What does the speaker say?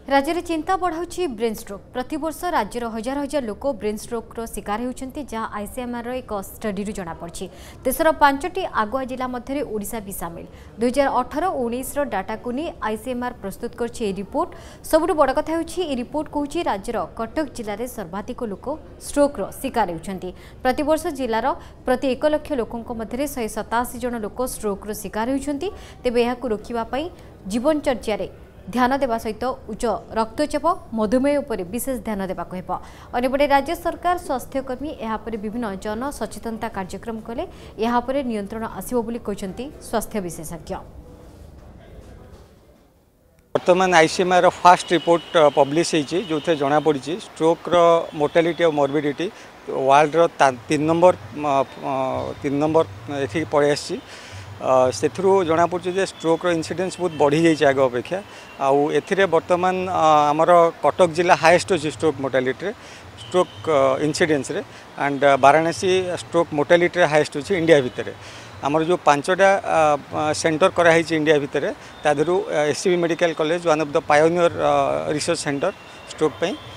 राज्य में चिंता बढ़ाऊँ ब्रेन स्ट्रोक। प्रतिवर्ष राज्यर हजार हजार लोक ब्रेन स्ट्रोक्र शिकार होती जहाँ आईसीएमआर एक स्टडी जमापड़ी। देशर 5टी आगुआ जिला मध्य ओडिशा भी सामिल। 2018-19 डाटा को नहीं आईसीएमआर प्रस्तुत कर रिपोर्ट। सबुठ बड़ कथा होची रिपोर्ट कहूँ राज्यर कटक जिले में सर्वाधिक लोक स्ट्रोक्र शिकार होती। प्रतिवर्ष जिलार प्रति 1 लाख लोकों मध्य 187 जन लोक स्ट्रोक्र शिकार होती। तेबे यह रोकने जीवनचर्या ध्यान देवा सहित उच्च रक्तचाप मधुमेह उपर विशेष ध्यान देवाक हेब। अन्यपटे राज्य सरकार स्वास्थ्यकर्मी यहाँ विभिन्न जन सचेतनता कार्यक्रम कले यहाँ नियंत्रण आसिबो बोली कहते स्वास्थ्य विशेषज्ञ। वर्तमान आईसीएमआर फास्ट रिपोर्ट पब्लिश होती जो जना पड़ी स्ट्रोक मोर्टालिटी और मॉर्बिडिटी वर्ल्ड रो 3 नंबर ये पड़े आसी से जनापड़ी स्ट्रोक इनसीडेंस बहुत बढ़ी जाइए आग अपेक्षा आउ ए बर्तमान आमर कटक जिला हाईएस्ट अच्छी स्ट्रोक मोर्टालिटी स्ट्रोक इनसीडेंस रे and Varanasi stroke mortality highest अच्छी इंडिया भितर। आमर जो 5टा सेंटर कराई इंडिया भितर तादू SCB medical college one of the pioneer research centre stroke पे